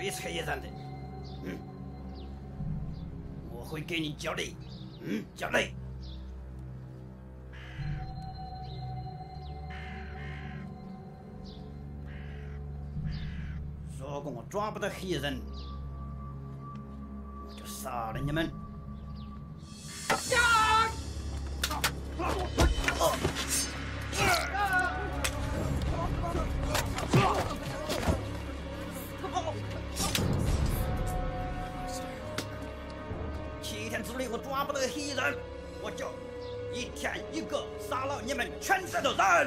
追黑人的。我会给你交代。交代。如果我抓不到黑人，我就杀了你们。7天之内我抓不到黑人，我就1天1个杀了你们全省的人。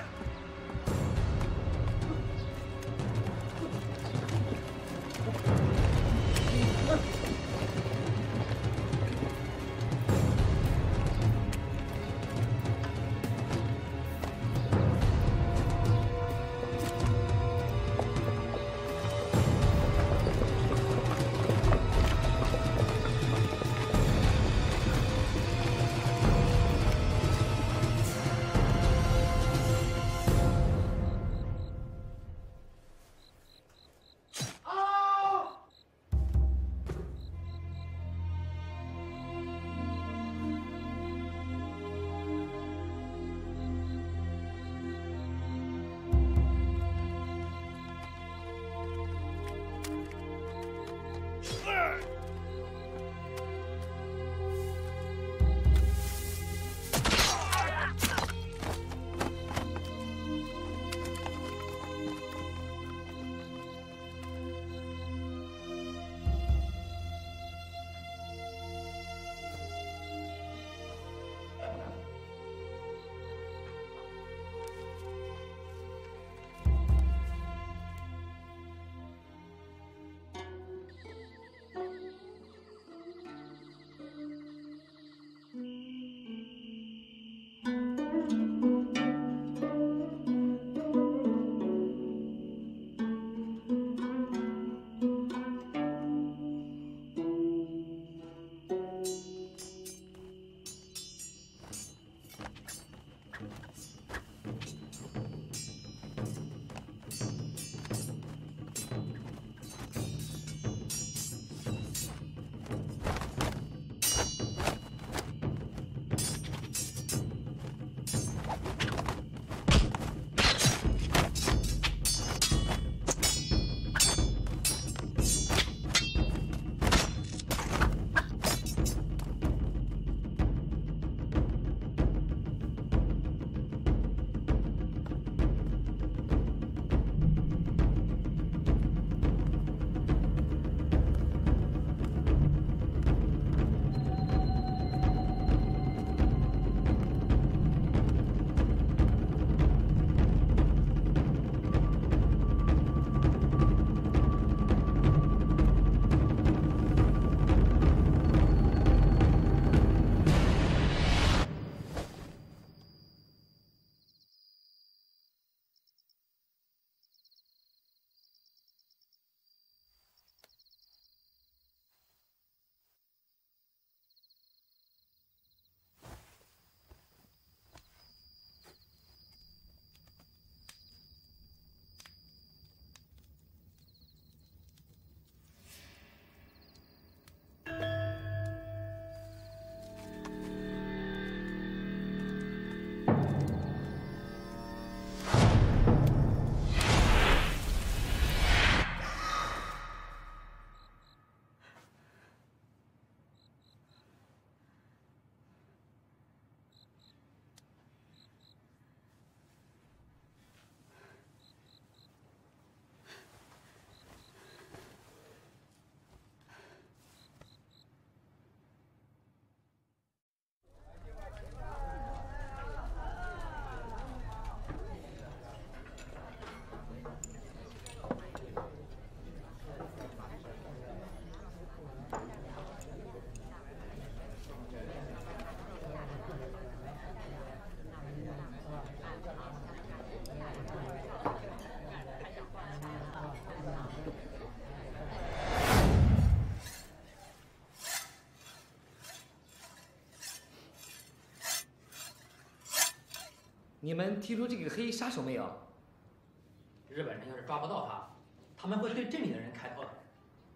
你们提出这个黑杀手没有？ 日本人要是抓不到他，他们会对镇里的人开炮的。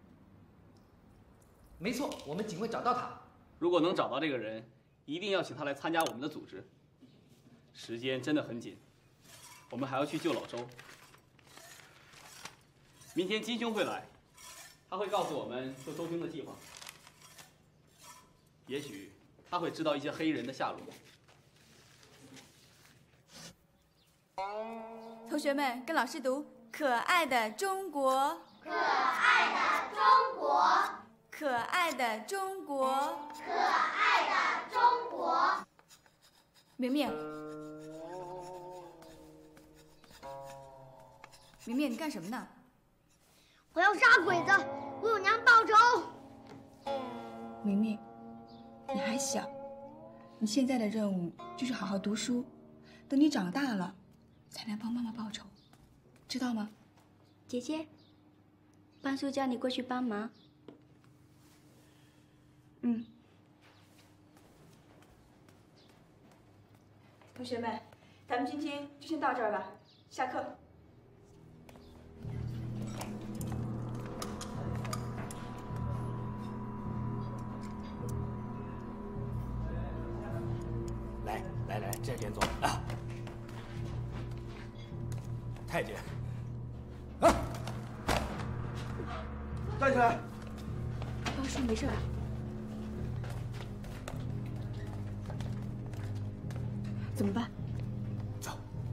没错，我们仅会找到他。 如果能找到这个人，一定要请他来参加我们的组织。时间真的很紧，我们还要去救老周。明天金兄会来，他会告诉我们救周兄的计划。也许他会知道一些黑衣人的下落。 同学们，跟老师读：可爱的中国， 可爱的中国， 可爱的中国， 可爱的中国。 明明，明明，你干什么呢？ 我要杀鬼子，为我娘报仇。 明明，你还小，你现在的任务就是好好读书，等你长大了，才能帮妈妈报仇，知道吗？ 姐姐，班叔叫你过去帮忙。 嗯。同学们，咱们今天就先到这儿吧，下课。 来，这边坐啊。太监，啊，站起来。 包叔没事吧？怎么办？ 走。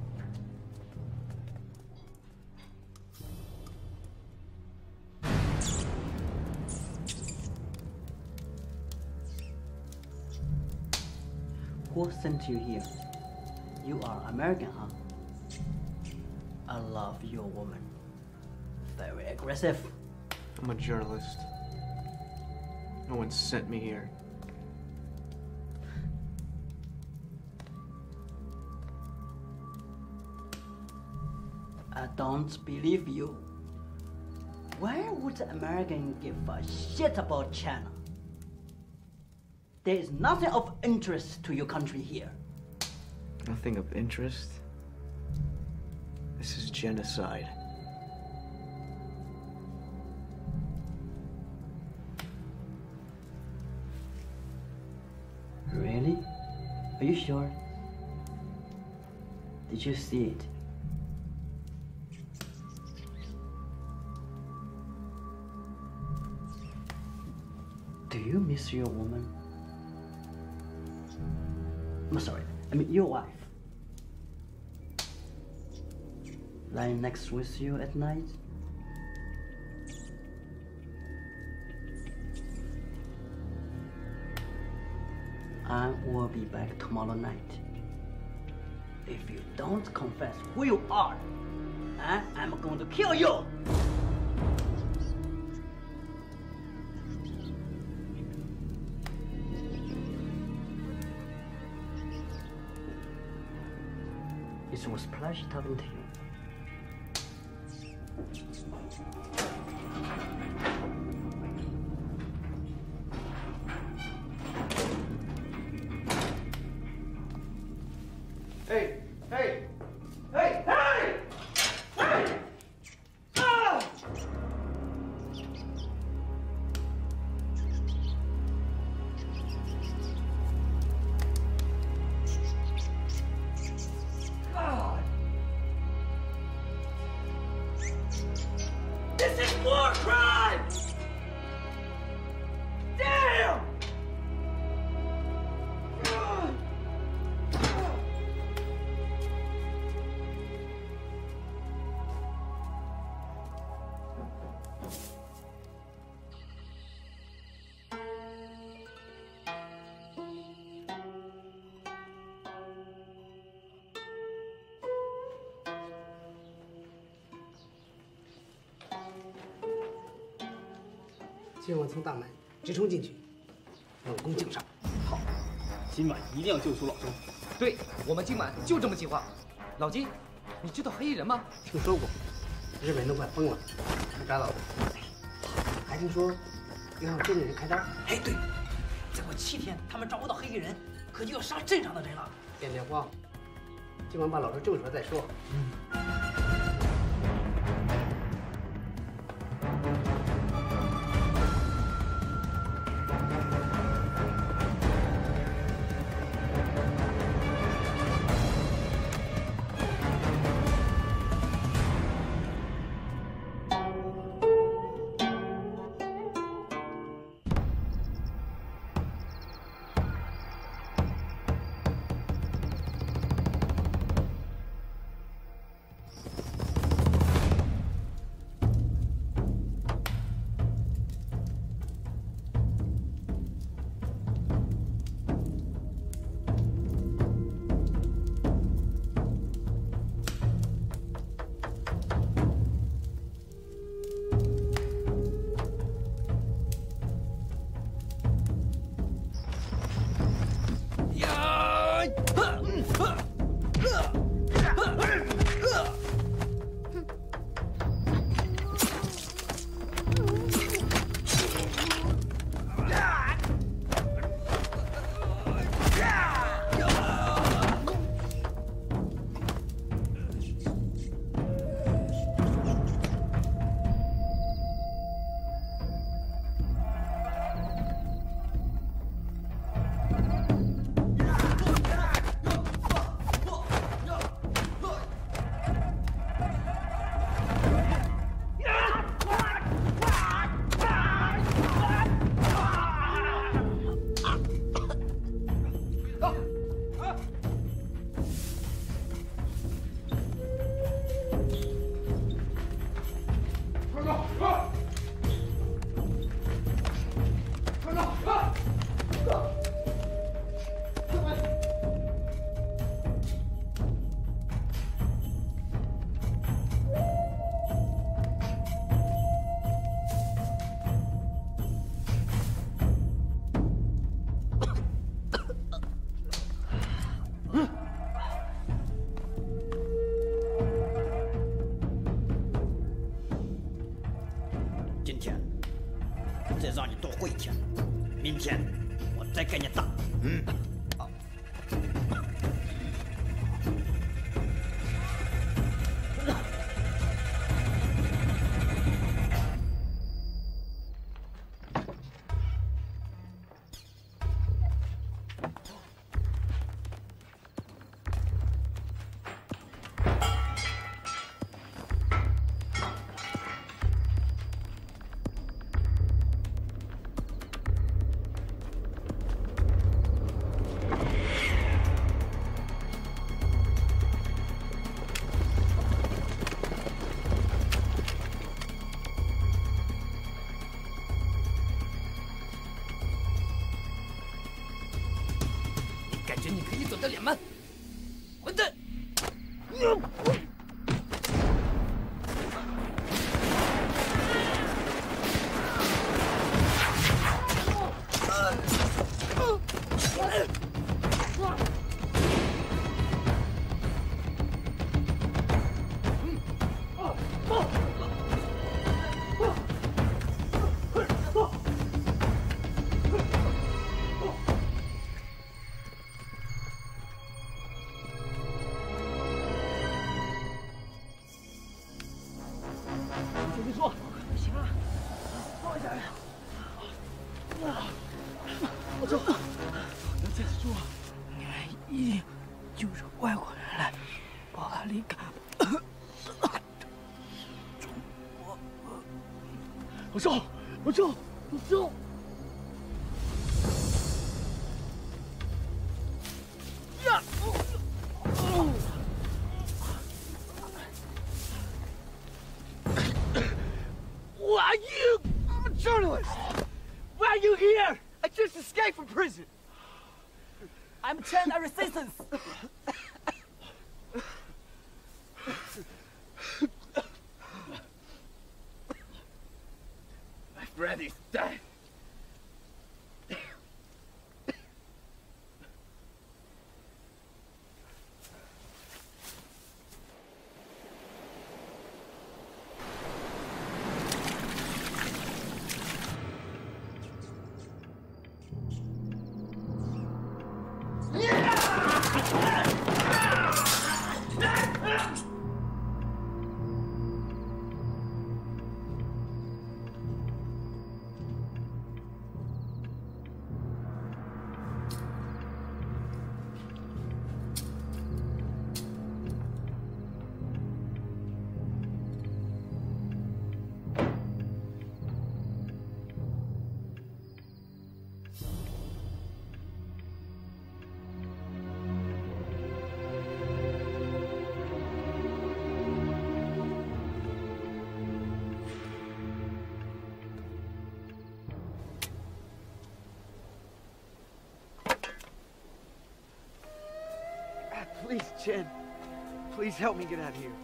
Who sent you here? You are American, huh? I love your woman. Very aggressive. I'm a journalist. No one sent me here. I don't believe you. Why would the American give a shit about China? There is nothing of interest to your country here. Nothing of interest? This is genocide. Really? Are you sure? Did you see it? Do you miss your woman? I'm sorry, I mean your wife. Lying next with you at night? I will be back tomorrow night. If you don't confess who you are, I'm going to kill you! It was a pleasure talking to you. Hey! Hey! Hey! Hey! Hey! Ah! God! This is war crime! Damn! 今晚从大门直冲进去，猛攻颈上。 好，今晚一定要救出老周。 对，我们今晚就这么计划。老金，你知道黑衣人吗？ 听说过，日本人都快疯了，想抓到我。还听说要让镇里人开刀。 哎，对，再过7天，他们抓不到黑衣人，可就要杀镇上的人了。 别慌，今晚把老周救出来再说。 明天我再给你打。嗯。 感觉你可以走得脸慢，混蛋！ I'm Chen, a resistance. My friend is dead. Please, Chen. Please help me get out of here.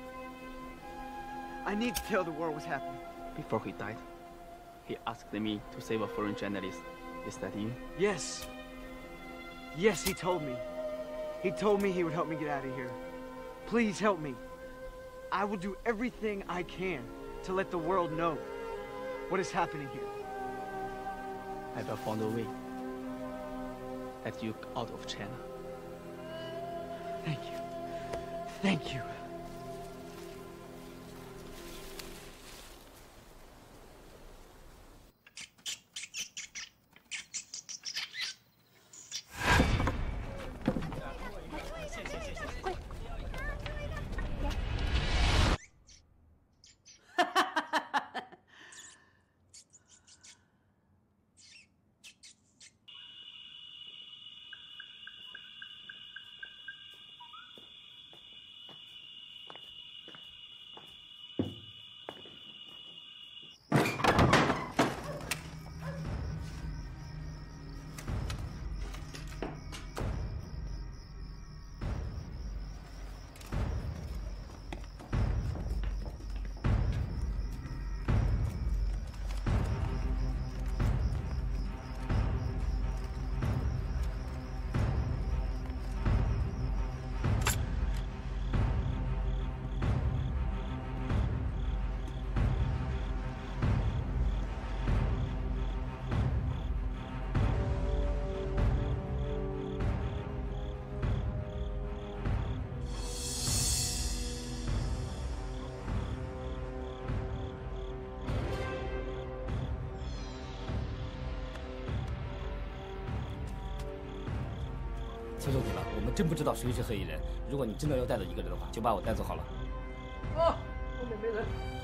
I need to tell the world what's happening. Before he died, he asked me to save a foreign journalist. Is that you? Yes. Yes, he told me. He told me he would help me get out of here. Please help me. I will do everything I can to let the world know what is happening here. I will find a way. Let you out of China. Thank you. Thank you. 求求你了，我们真不知道谁是黑衣人。如果你真的要带走一个人的话，就把我带走好了。 啊，后面没人。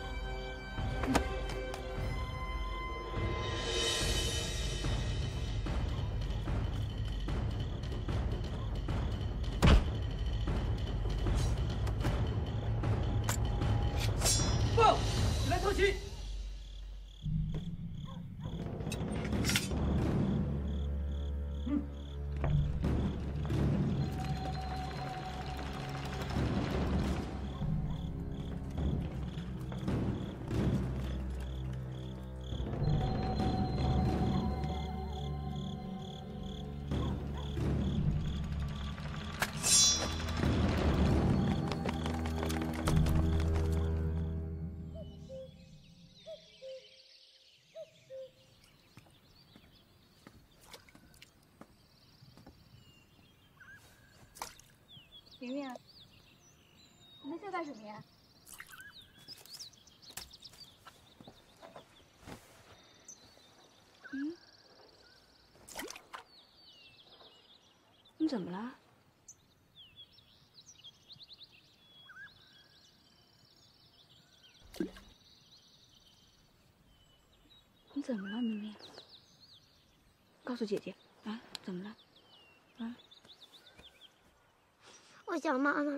报，起来偷袭！ 明明，你们在干什么呀？嗯？你怎么了？你怎么了，明明？告诉姐姐啊，怎么了？啊？ 我想妈妈。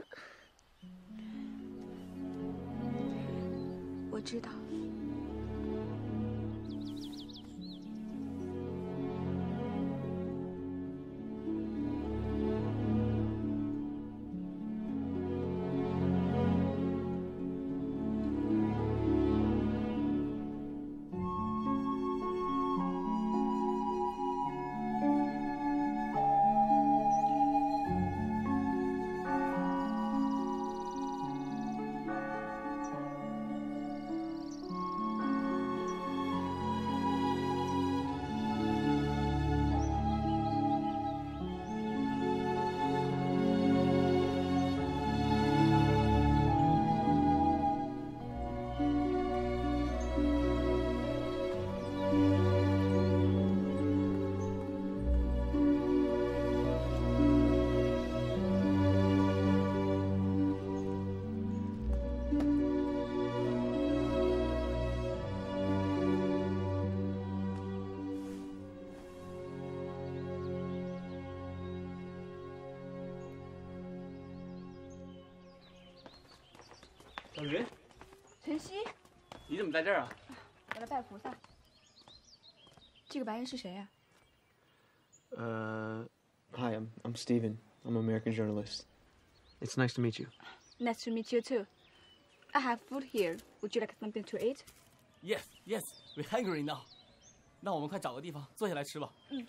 我知道。 小云， 晨曦， 你怎么在这儿啊？ 我来拜菩萨。这个白人是谁呀 ？Hi, I'm Steven. I'm an American journalist. It's nice to meet you. Nice to meet you too. I have food here. Would you like something to eat? Yes, yes, we're hungry now. 那我们快找个地方坐下来吃吧。 嗯。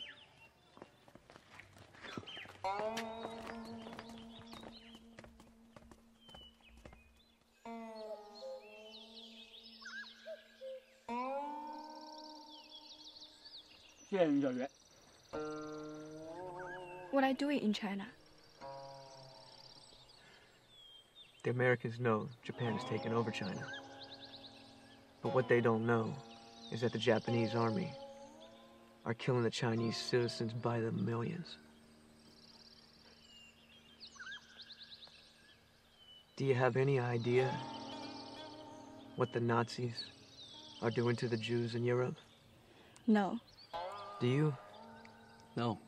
谢谢你，小云。 What are you doing in China? The Americans know Japan has taken over China. But what they don't know is that the Japanese army are killing the Chinese citizens by the millions. Do you have any idea what the Nazis are doing to the Jews in Europe? No. Do you? No.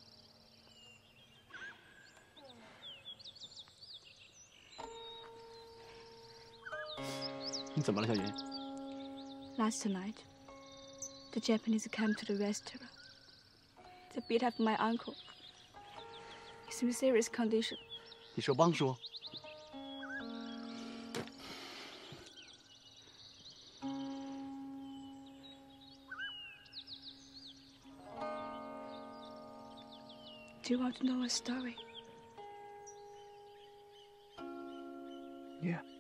你怎么了，小云 Last night, the Japanese came to the restaurant. They beat up my uncle. He's in serious condition. 你说帮说。 Do you want to know a story? Yeah.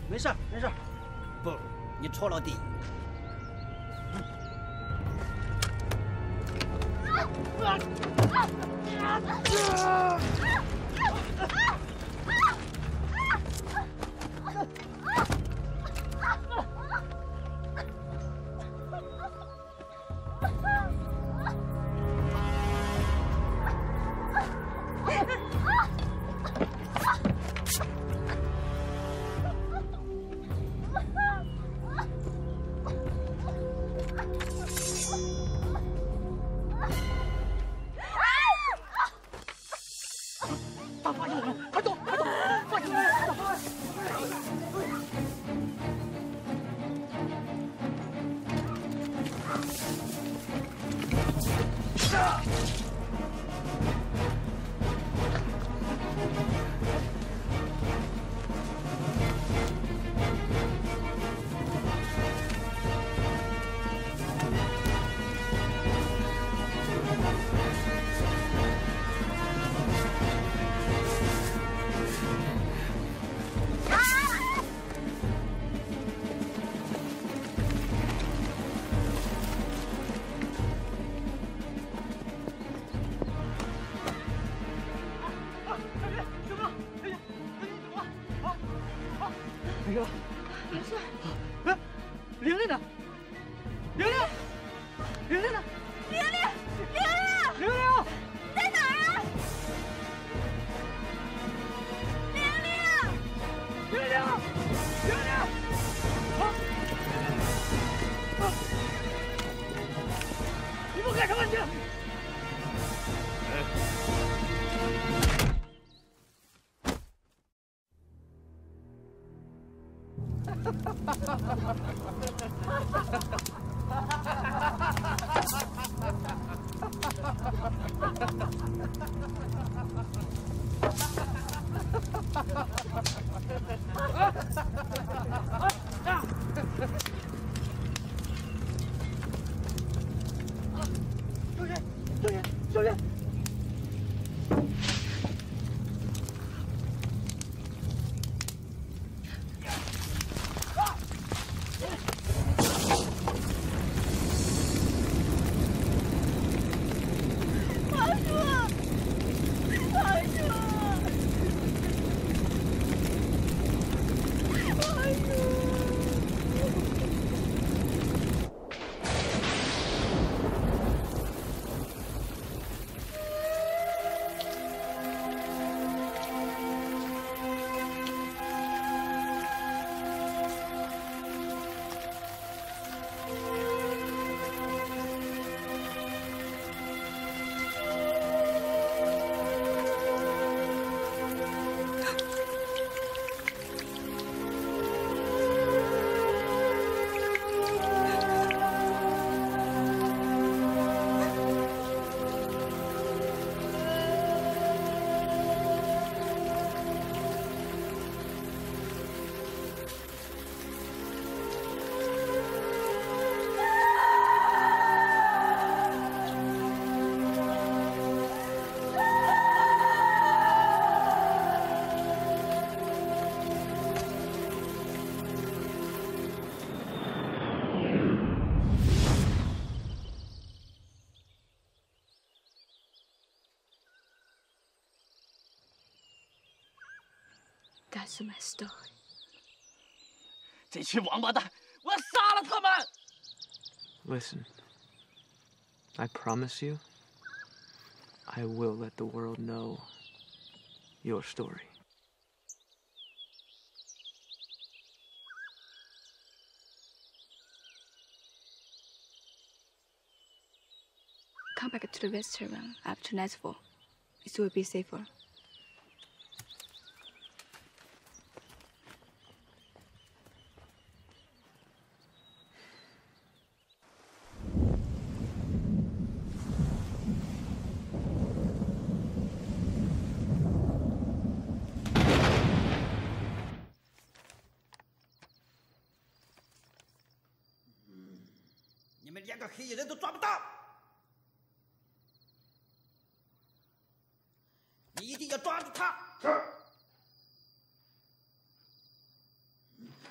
没事没事。 不，你错了地。 没事吧？ 没事。 哎，玲玲呢？玲玲，玲玲呢？ 玲玲， 玲玲在哪儿啊？玲玲， 你们干什么去？小云， That's my story. 这群王八蛋，我要杀了他们！ Listen, I promise you, I will let the world know your story. Come back to the restaurant after nightfall. It will be safer. 你们连个黑衣人都抓不到，你一定要抓住他！是。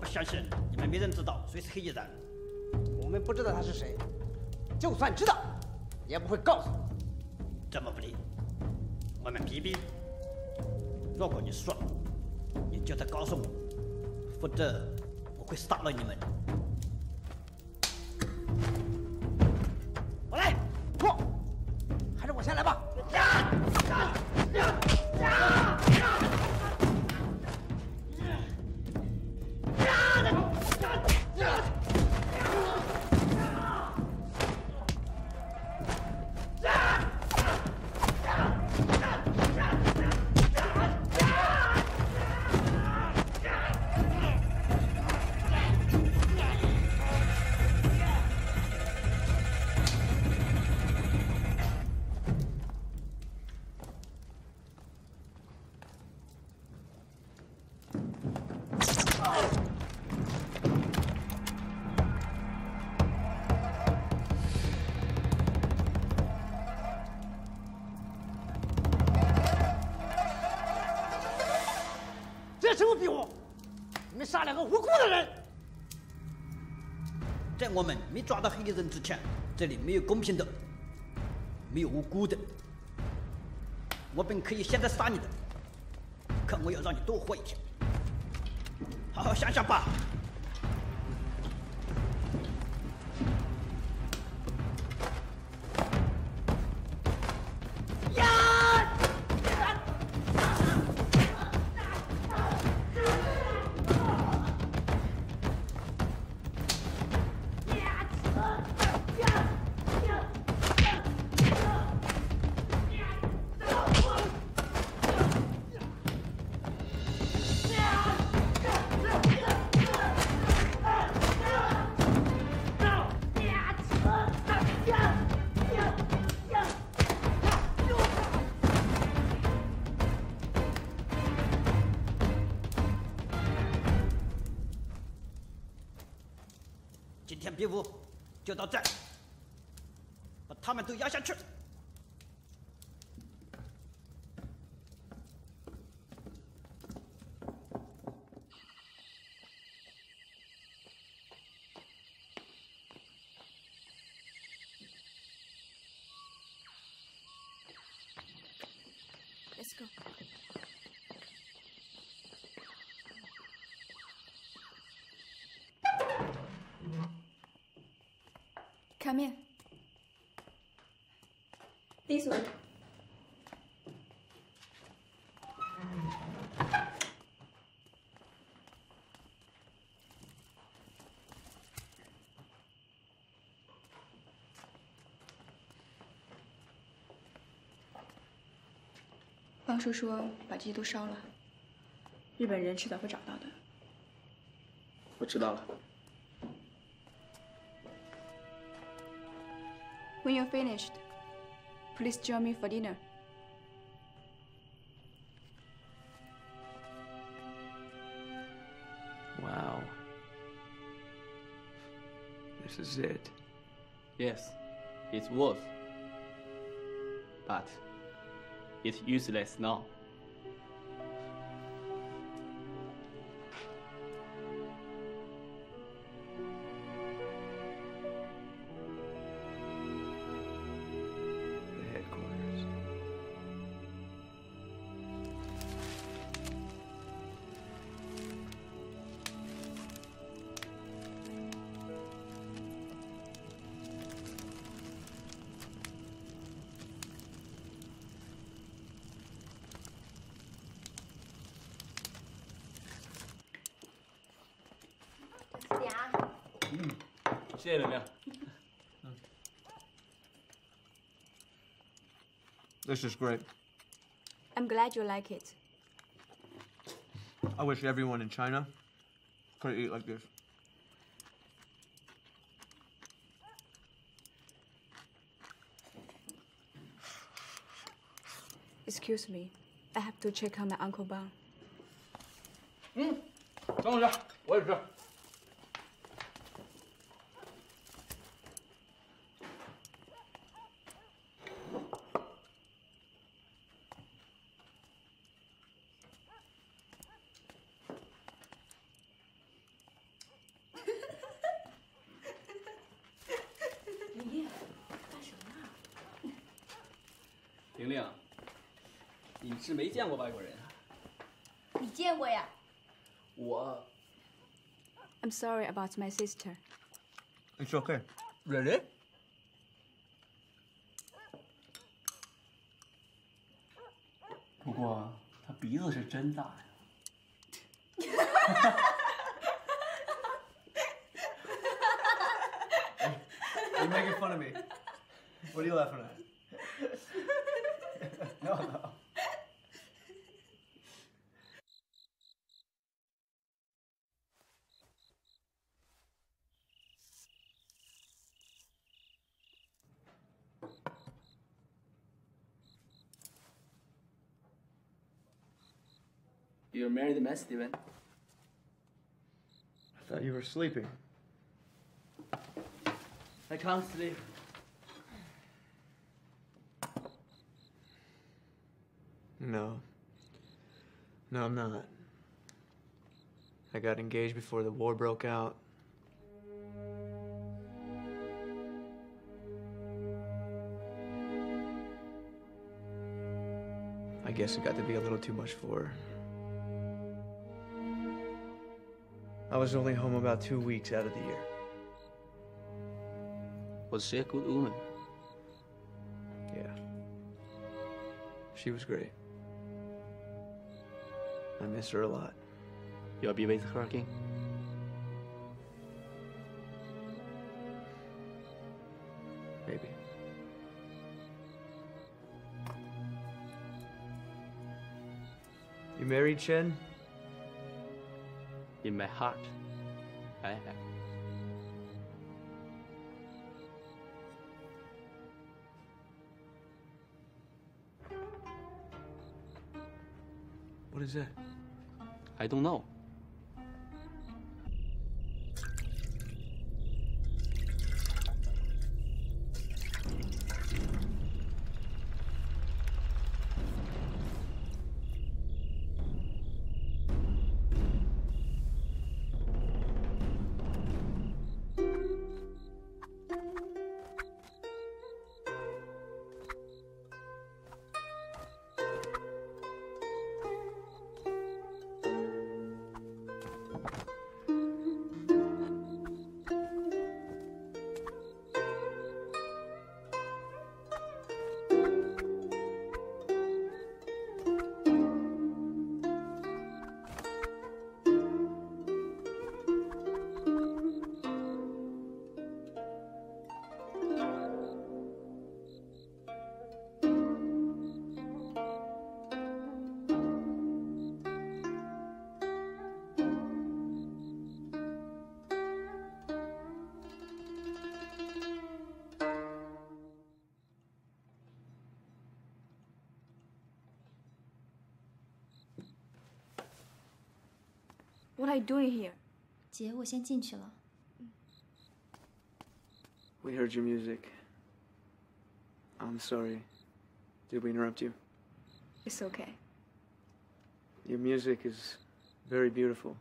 我相信你们没人知道谁是黑衣人。 我们不知道他是谁，就算知道，也不会告诉你。 这么不理，我们比比。如果你说了，你就得告诉我，否则我会杀了你们。 我来，不，还是我先来吧。这什么比武？你们杀两个无辜的人！ 在我们没抓到黑衣人之前，这里没有公平的，没有无辜的。我本可以现在杀你的，可我要让你多活一天。好好想想吧。今天比武就到这儿，把他们都压下去。 Let's go. Come in. This way. 方叔说把这些都烧了，日本人迟早会找到的。 我知道了。 When you're finished, please join me for dinner. Wow. This is it. Yes, it was. But it's useless now.谢谢刘亮。 This is great. I'm glad you like it. I wish everyone in China could eat like this. Excuse me, I have to check on my Uncle Bang. 张老师，我也吃。 玲玲，你是没见过外国人啊？ 你见过呀？ 我 I'm sorry about my sister. It's okay. Really？ 不过他鼻子是真大呀。 You're making fun of me. What are you laughing at? No. You're a married man, Steven. I thought you were sleeping. I can't sleep. No. No, I'm not. I got engaged before the war broke out. I guess it got to be a little too much for her. I was only home about 2 weeks out of the year. Was she a good woman? Yeah. She was great. I miss her a lot. You'll be with her again? Maybe. You married, Chen? In my heart, I am. What is that? I don't know. What are you doing here? 姐，我先进去了。 We heard your music. I'm sorry. Did we interrupt you? It's okay. Your music is very beautiful.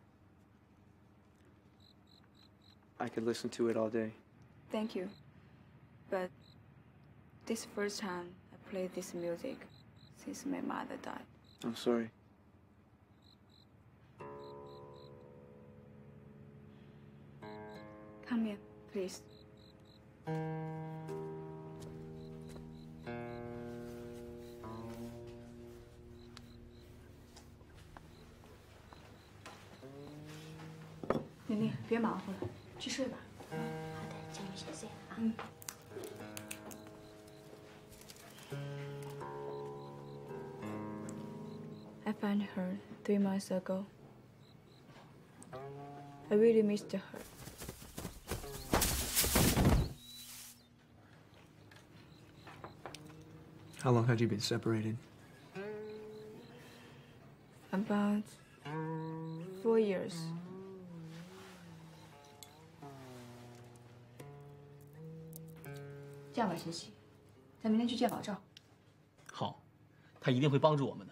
I could listen to it all day. Thank you. But this is the first time I play this music since my mother died. I'm sorry. Come here, please.玲玲，别忙活了，去睡吧。 好的，叫你先睡啊。 I found her 3 months ago. I really missed her. How long had you been separated? About 4 years. 这样吧，晨曦，咱明天去见老赵。 好，他一定会帮助我们的。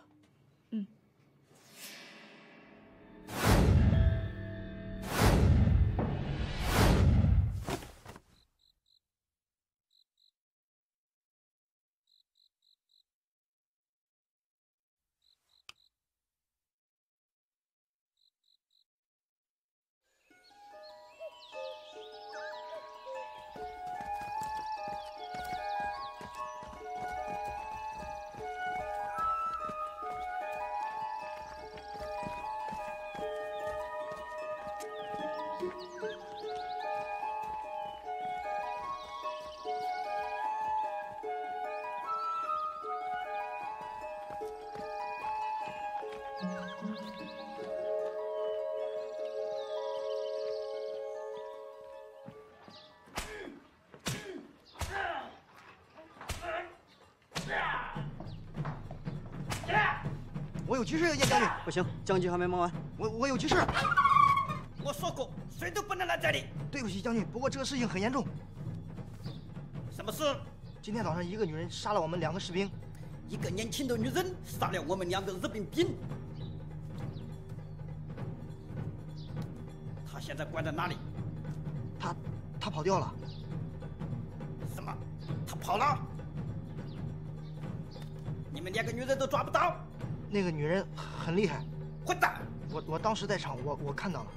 我有急事要见将军。 不行，将军还没忙完。 我有急事。 我说过，谁都不能来这里。 对不起，将军，不过这个事情很严重。 什么事？ 今天早上一个女人杀了我们2个士兵。 一个年轻的女人杀了我们2个日本兵。她现在关在哪里？ 她跑掉了。 什么？她跑了？你们2个女人都抓不到？ 那个女人很厉害。 混蛋！ 我当时在场，我看到了。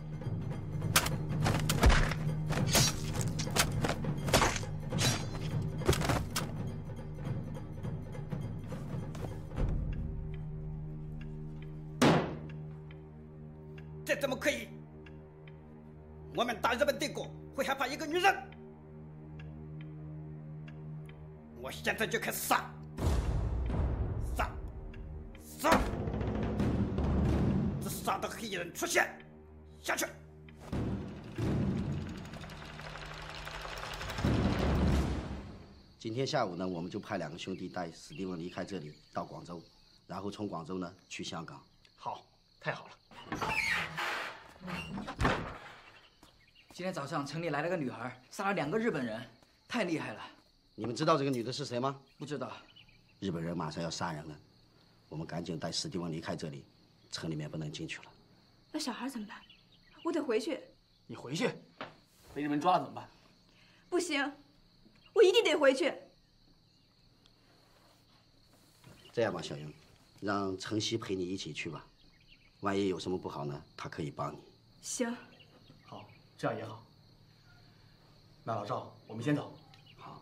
这怎么可以？我们大日本帝国会害怕一个女人？我现在就开始杀！只杀到黑衣人出现，下去！ 今天下午呢，我们就派2个兄弟带史蒂文离开这里到广州，然后从广州呢去香港。 好，太好了。今天早上城里来了个女孩，杀了2个日本人，太厉害了。 你们知道这个女的是谁吗？ 不知道。 日本人马上要杀人了，我们赶紧带史蒂文离开这里，城里面不能进去了。 那小孩怎么办？我得回去。 你回去，被日本人抓了怎么办？ 不行，我一定得回去。 这样吧，小英，让晨曦陪你一起去吧，万一有什么不好呢，他可以帮你。 行。 好，这样也好。那老赵，我们先走。 好。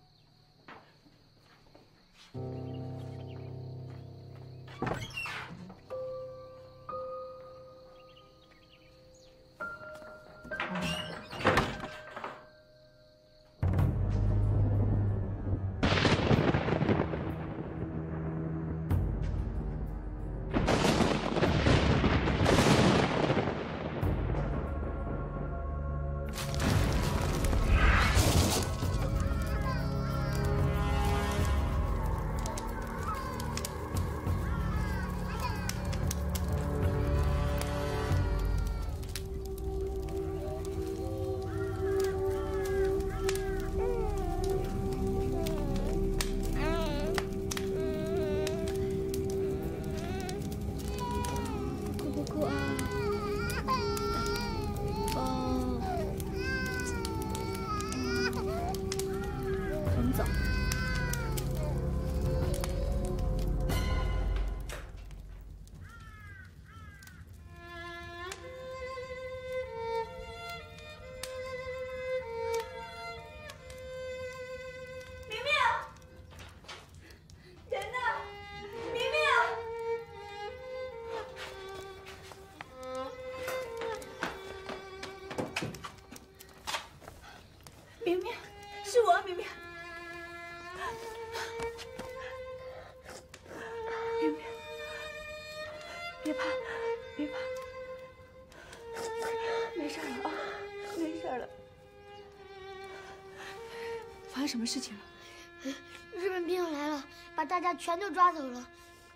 发生什么事情了？ 日本兵来了，把大家全都抓走了。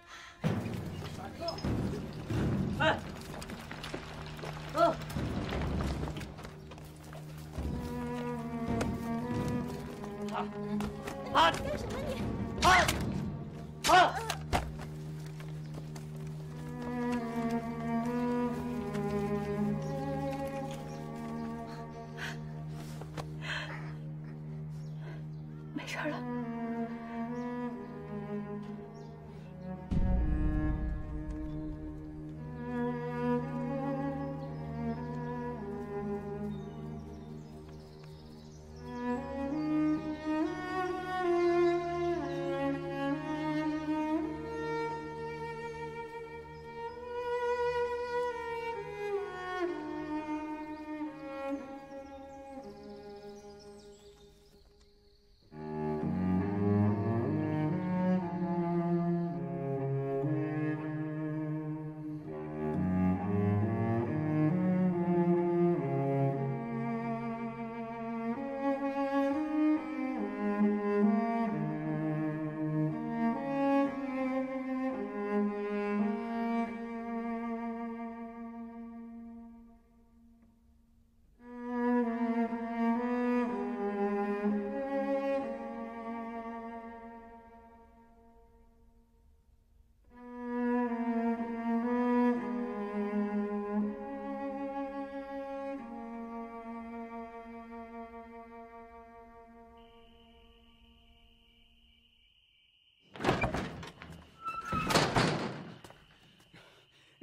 哎， 干什么你？ 没事了。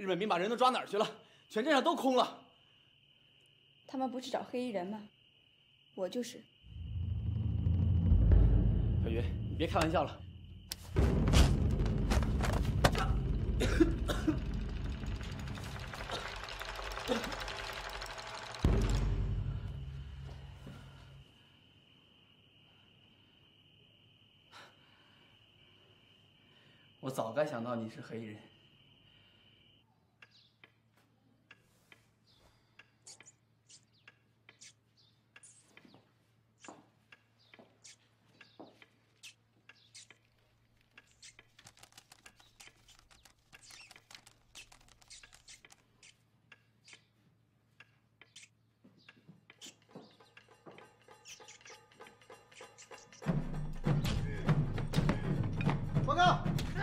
日本兵把人都抓哪儿去了？全镇上都空了。 他们不是找黑衣人吗？我就是。 小云，你别开玩笑了。我早该想到你是黑人。 报告。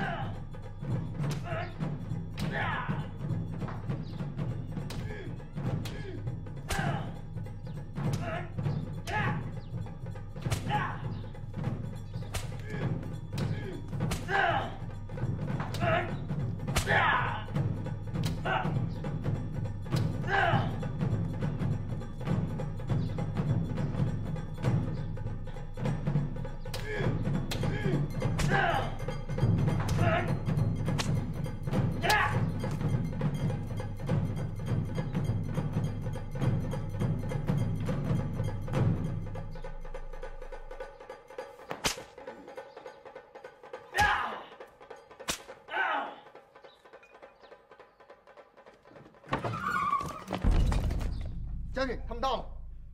将军，他们到了。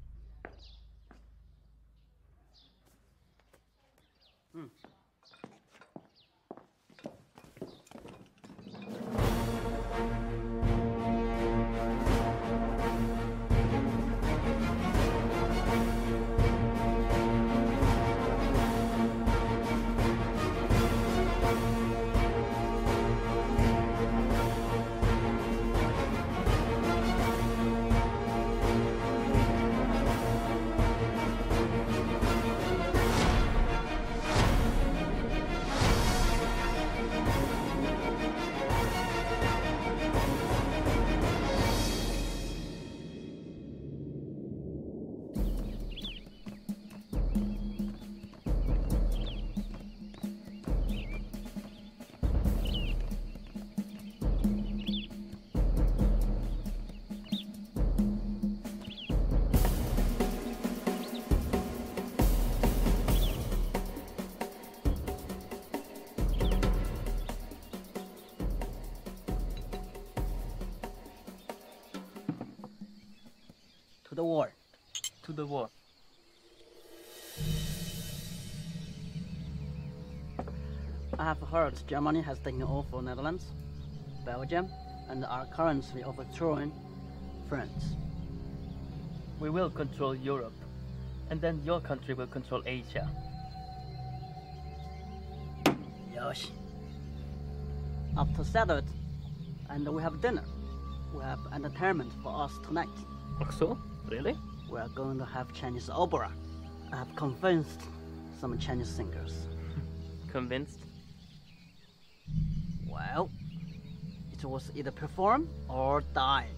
嗯。To the war. To the war. I have heard Germany has taken over Netherlands, Belgium, and are currently overthrowing France. We will control Europe, and then your country will control Asia. Yosh. After settled, and we have dinner. We have entertainment for us tonight. So? Really? We are going to have Chinese opera. I have convinced some Chinese singers. Convinced? Well, it was either perform or die.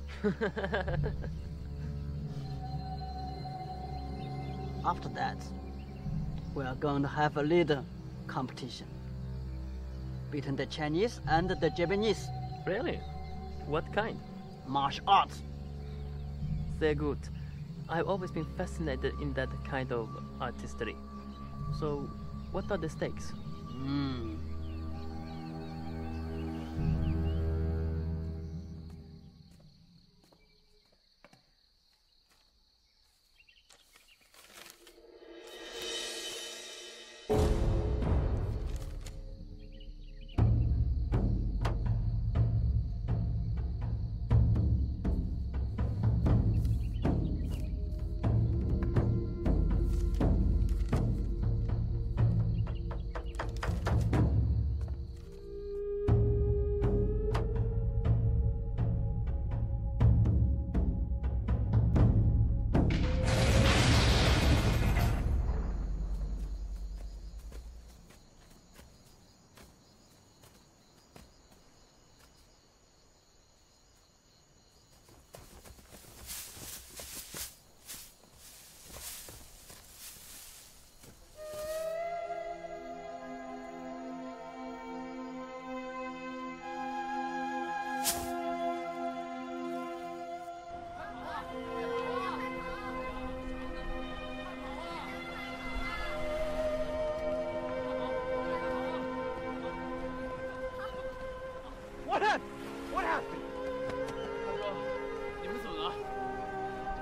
After that, we are going to have a little competition between the Chinese and the Japanese. Really? What kind? Martial arts. They're good. I've always been fascinated in that kind of artistry. So, what are the stakes?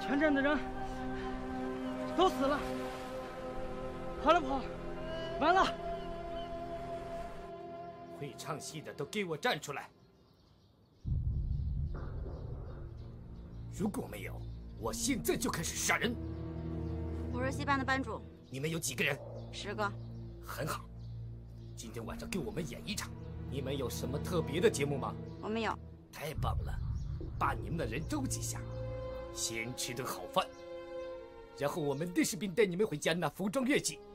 前站的人都死了，跑了跑，完了！ 会唱戏的都给我站出来！如果没有，我现在就开始杀人。 我是戏班的班主。 你们有几个人 ？10个。 很好，今天晚上给我们演一场。你们有什么特别的节目吗？ 我们有。 太棒了，把你们的人召集下，先吃顿好饭，然后我们的士兵带你们回家拿服装乐器。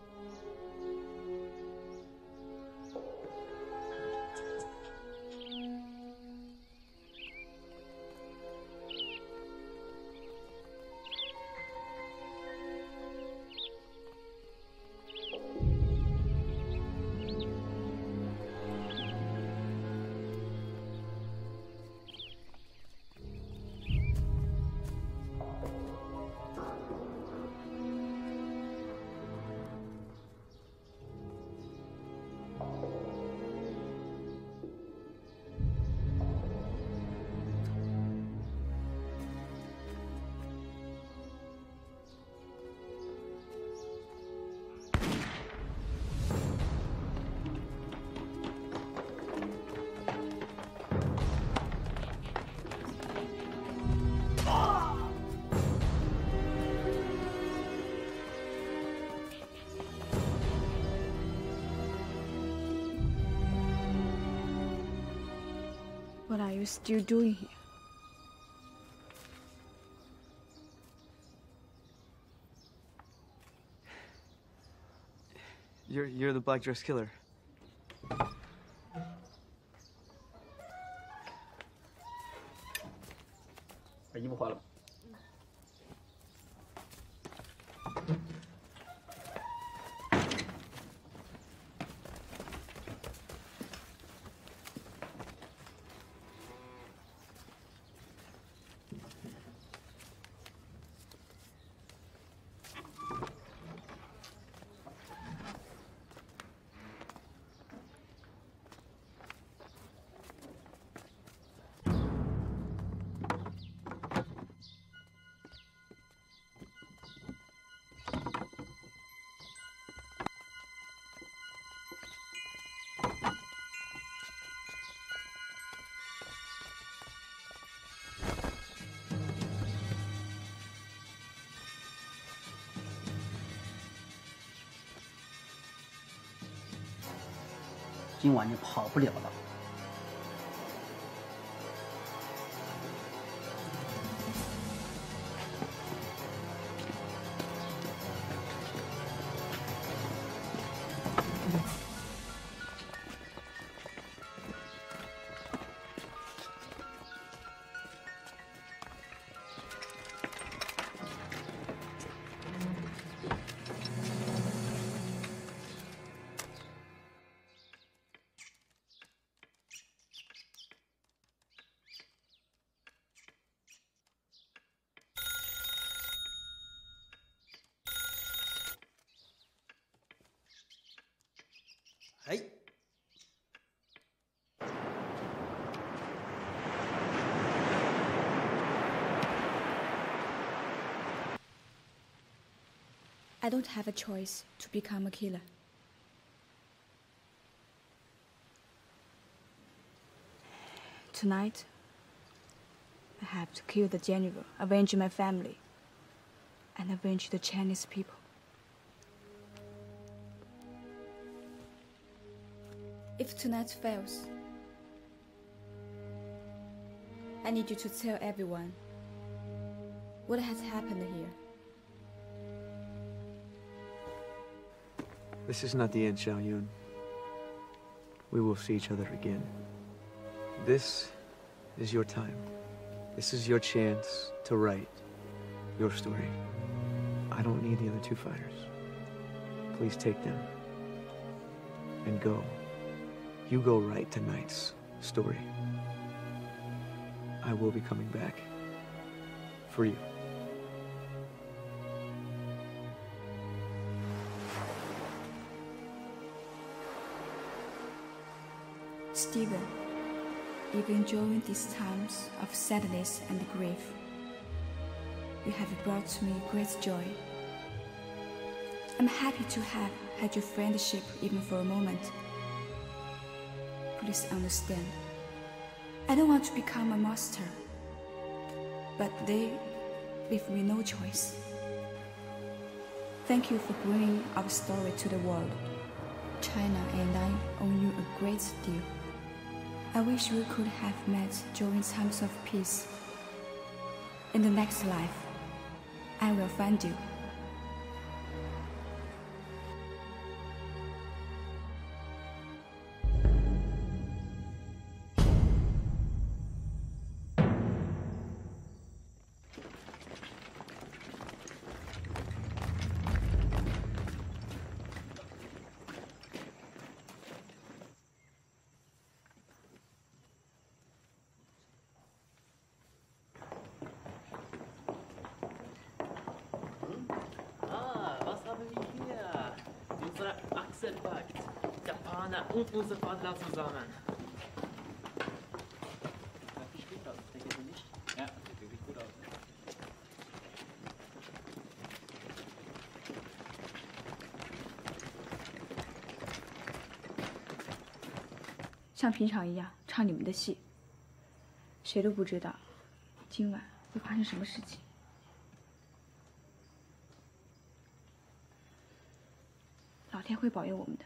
What are you still doing here? You're the black dress killer. 把衣服换了吧。 今晚你跑不了了。 哎， I don't have a choice to become a killer. Tonight, I have to kill the general, avenge my family, and avenge the Chinese people. If tonight fails, I need you to tell everyone what has happened here. This is not the end, Xiaoyun. We will see each other again. This is your time. This is your chance to write your story. I don't need the other two fighters. Please take them and go. You go write tonight's story. I will be coming back for you. Stephen, even during these times of sadness and grief, you have brought me great joy. I'm happy to have had your friendship even for a moment. Please understand, I don't want to become a master, but they leave me no choice. Thank you for bringing our story to the world. China and I owe you a great deal. I wish we could have met during times of peace. In the next life, I will find you. Japaner und unser Vater zusammen. Sieht gut aus, denke ich nicht? Ja, sieht wirklich gut aus. 像平常一样唱你们的戏，谁都不知道今晚会发生什么事情。老天会保佑我们的。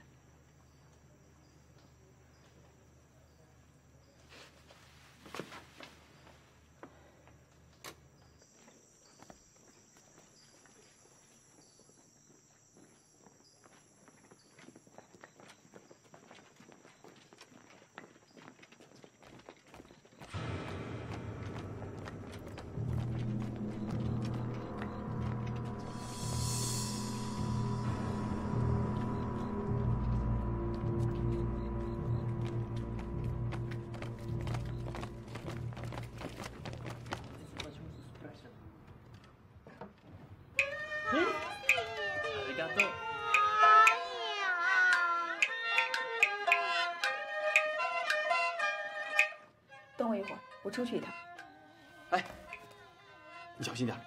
等我一会儿，我出去一趟。 哎，你小心点。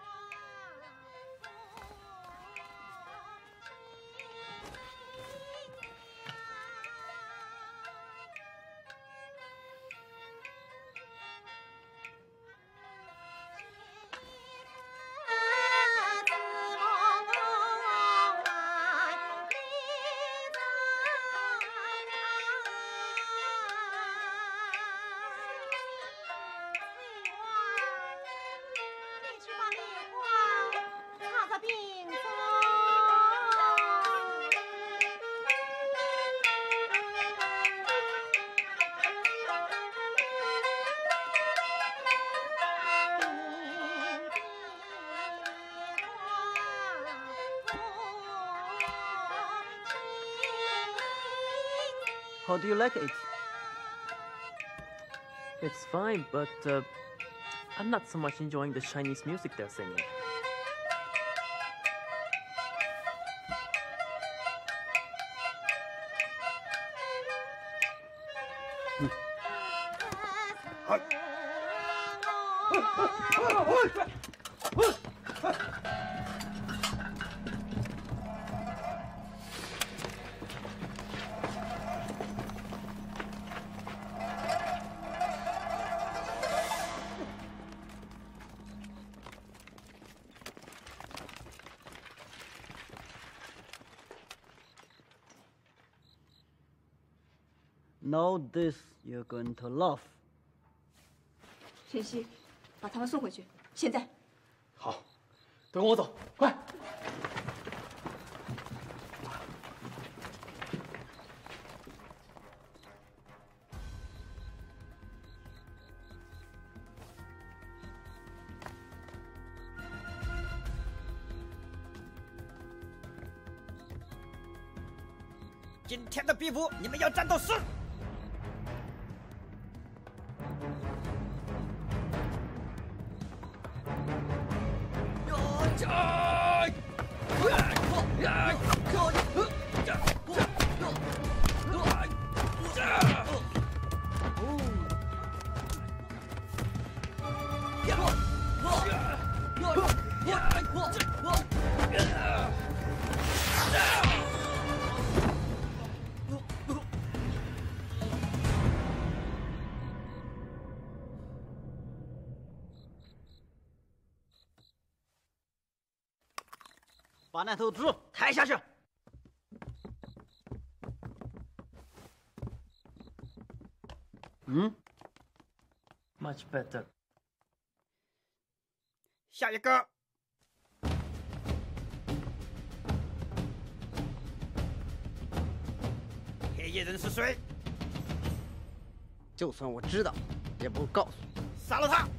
How do you like it? It's fine, but I'm not so much enjoying the Chinese music they're singing. Now this you're going to love. 晨曦，把他们送回去，现在。 好，跟我走，快！ 今天的比武，你们要战斗死！ Oh! 把那头猪抬下去。 Much better. 下一个。黑衣人是谁？ 就算我知道，也不告诉你。 杀了他！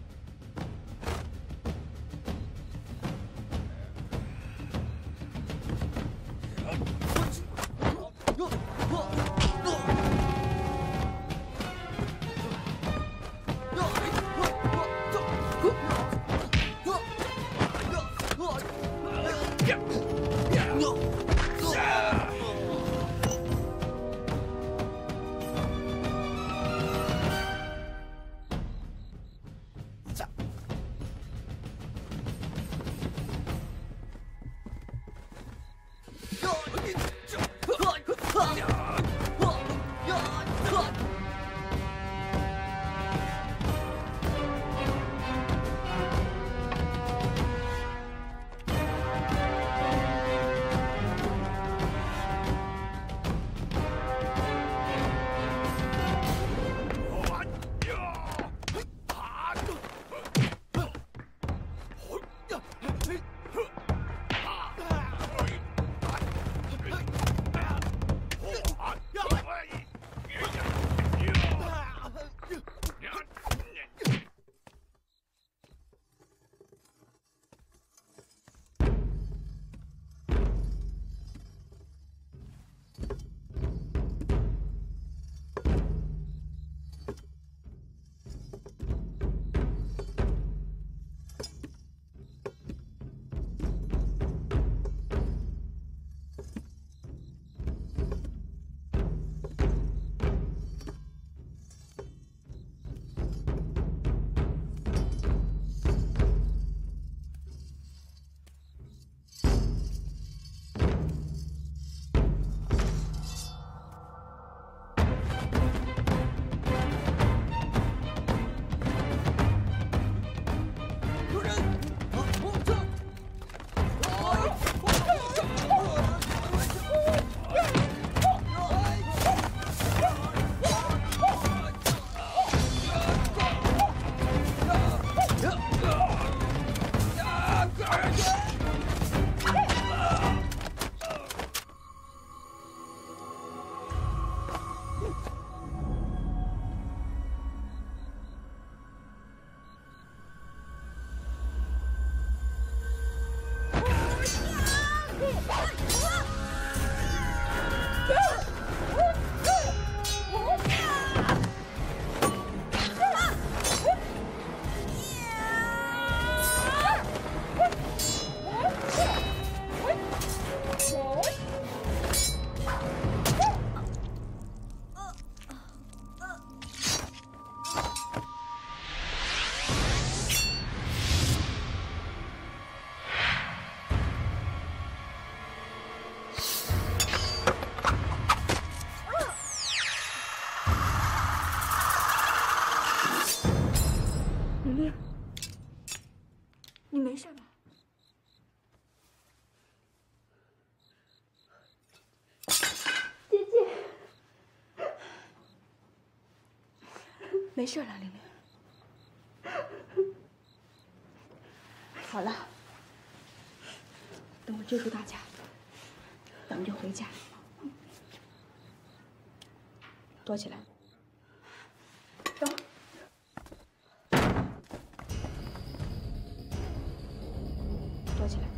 你没事吧？姐姐，没事了，玲玲。好了，等我救出大家，咱们就回家。躲起来。走。躲起来。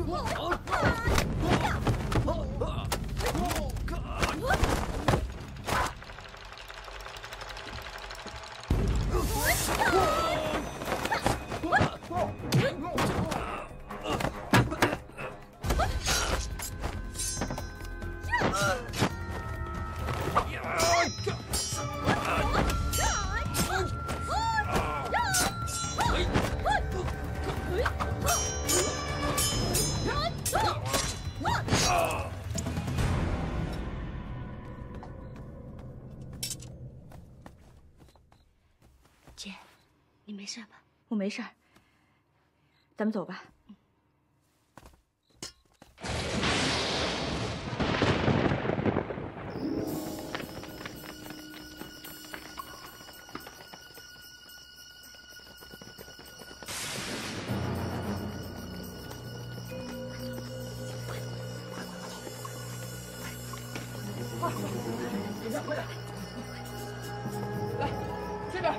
姐，你没事吧？ 我没事儿，咱们走吧。 快点！来，这边。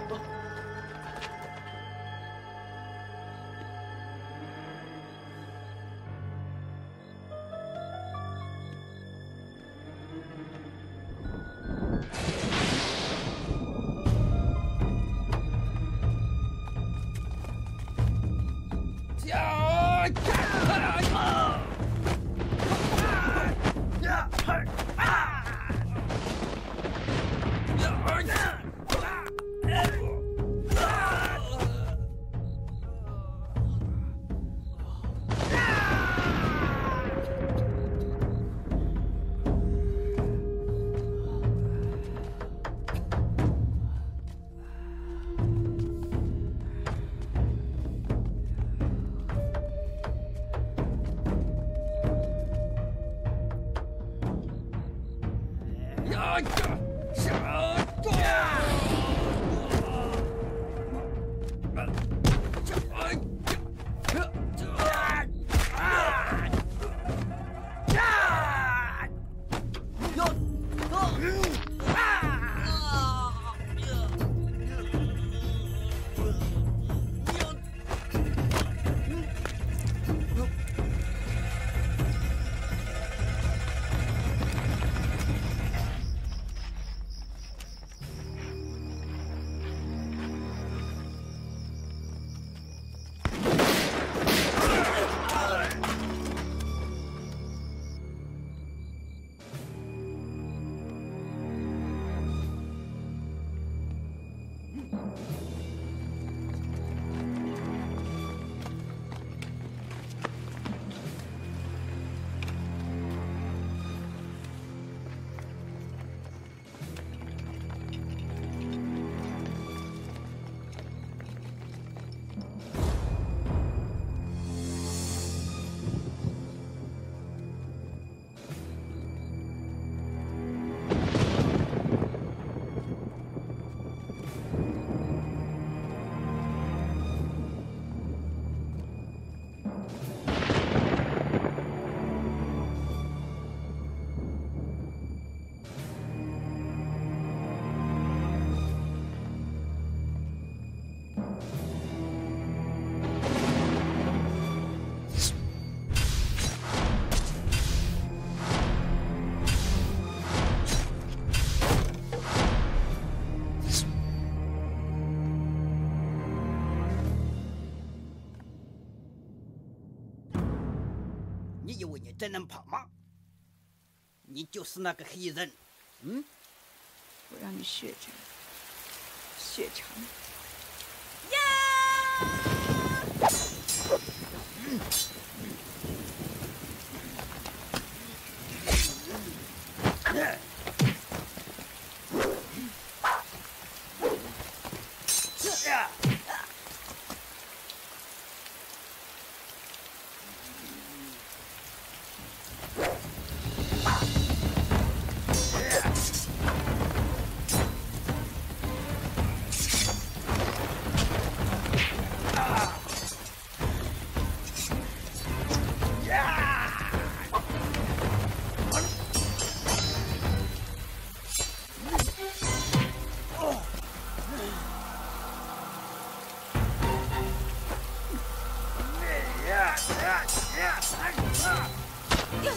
你以为你真能跑吗？你就是那个黑人，嗯？ 我让你血债，血偿。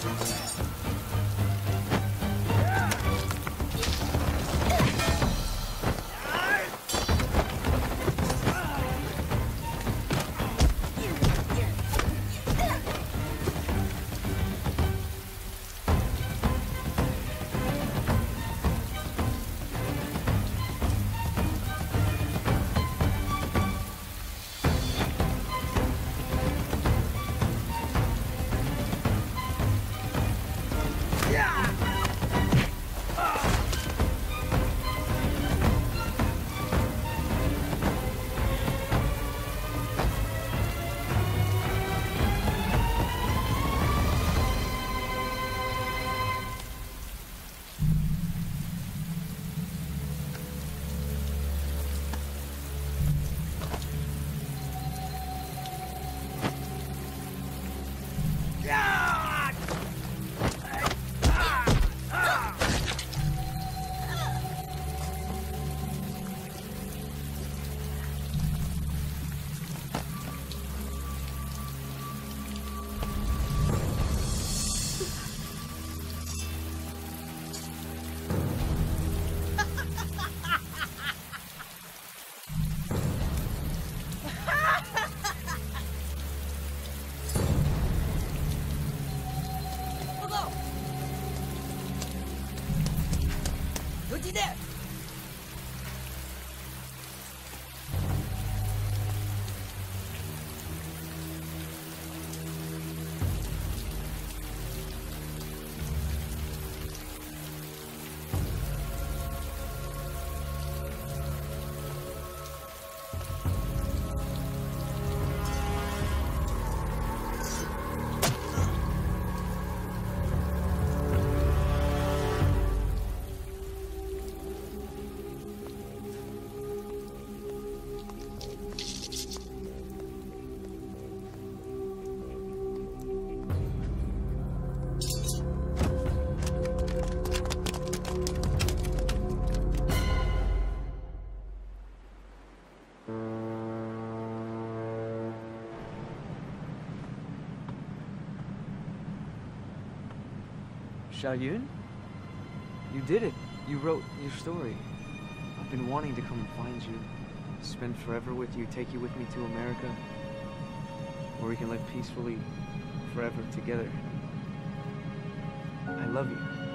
Xiaoyun? You did it. You wrote your story. I've been wanting to come and find you, spend forever with you, take you with me to America, where we can live peacefully forever together. I love you.